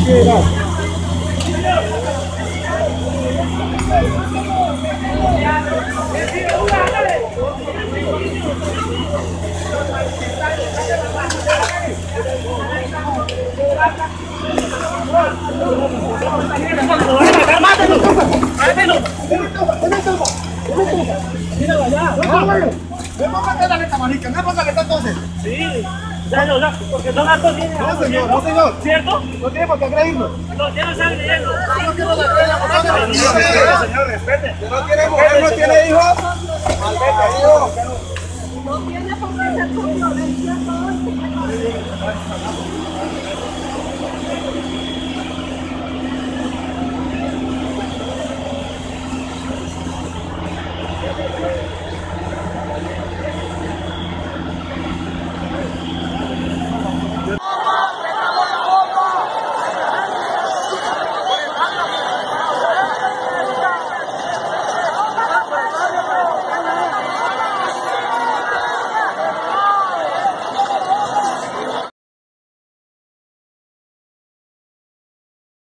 Sí, ya, porque son hartos niños. No, señor, no, señor. ¿Cierto? No tiene por qué agredirnos. No, ya no están leyendo. No quiero agredir la